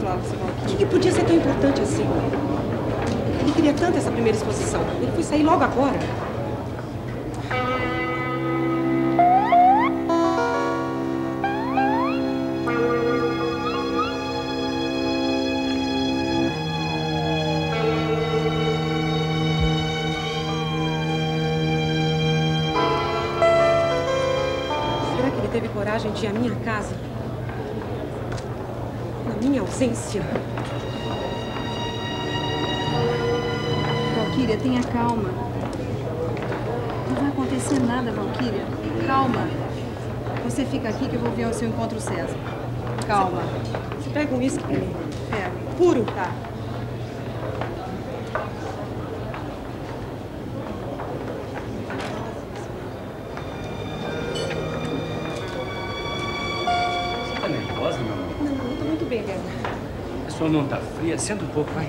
aplausos, O que podia ser tão importante assim? Ele queria tanto essa primeira exposição. Ele foi sair logo agora. Será que ele teve coragem de ir à minha casa? Na minha ausência? Valquíria, tenha calma. Não vai acontecer nada, Valquíria. Calma. Você fica aqui que eu vou vir ao seu encontro, César. Calma. Você pega um uísque pra mim? Pega. Puro? Tá. Você tá nervosa, meu amor? Não, eu tô muito bem, Bela. A sua mão tá fria? Senta um pouco, vai.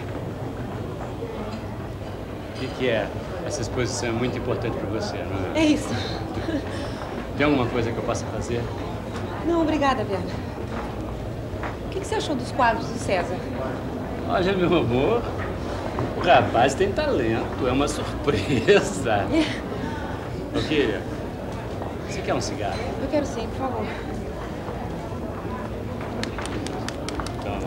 O que é? Essa exposição é muito importante pra você, não é? É isso. Tem alguma coisa que eu possa fazer? Não, obrigada, Bela. O que você achou dos quadros do César? Olha, meu amor, o rapaz tem talento, é uma surpresa. Valquíria, você quer um cigarro? Eu quero sim, por favor. Toma.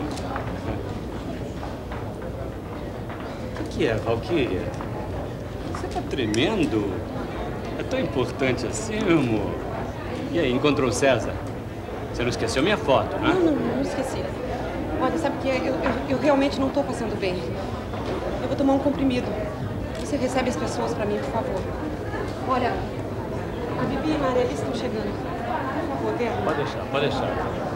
O que é, Valquíria? Você tá tremendo? É tão importante assim, meu amor? E aí, encontrou o César? Você não esqueceu minha foto, né? Não esqueci. Olha, sabe o que é? Eu realmente não tô passando bem. Eu vou tomar um comprimido. Você recebe as pessoas pra mim, por favor. Olha, a Bibi e a Maria estão chegando. Por favor, Bela. Pode deixar, pode deixar.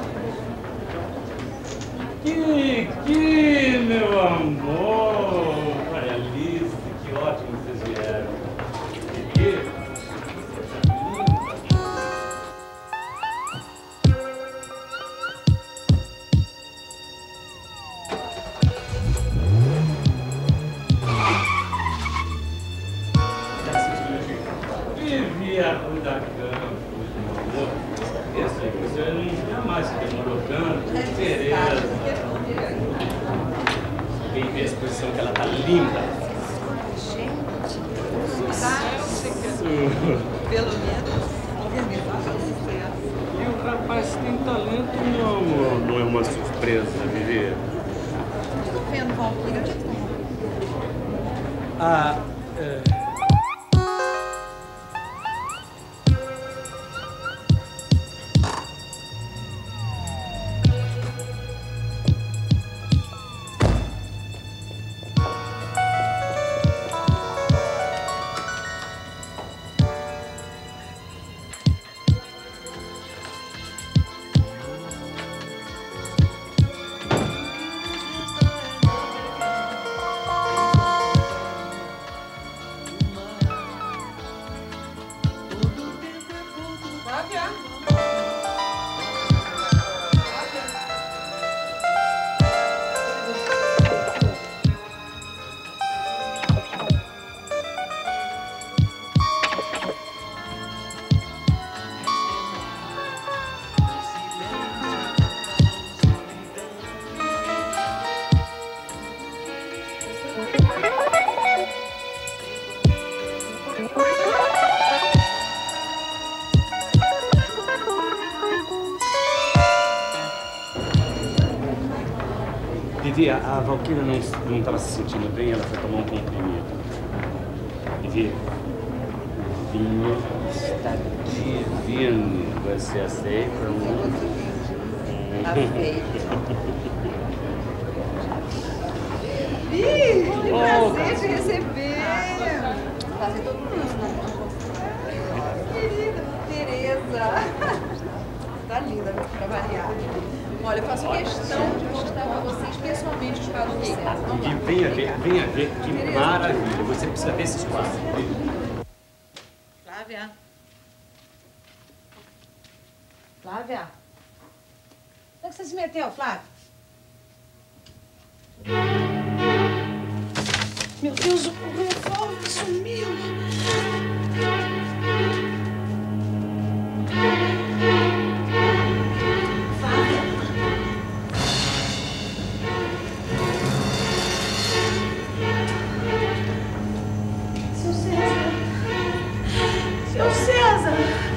Que meu amor! Olha, Alice, que ótimo que vocês vieram. Kiki. Vivi a Ruda Campos, meu amor. Essa coisa jamais se demorou tanto. Tereza. Vem ver a exposição que ela tá linda. Pelo menos, organizar o sucesso. E o rapaz tem talento, meu amor. Não é uma surpresa, Vivi? Estou vendo, Valquíria. Onde é que está? Vivi, a Valquíria não estava se sentindo bem, ela foi tomar um comprimido. Vivi, o vinho está divino. Você aceita? Aceito. Que prazer te receber. Prazer todo mundo, né? Querida Tereza. Tá linda pra variar. Olha, eu faço questão de mostrar pra vocês pessoalmente os quadros do César. E venha ver, que maravilha. Você precisa ver esses quadros. Flávia? Flávia? Onde é que você se meteu, Flávia? Meu Deus, o revólver sumiu. casa.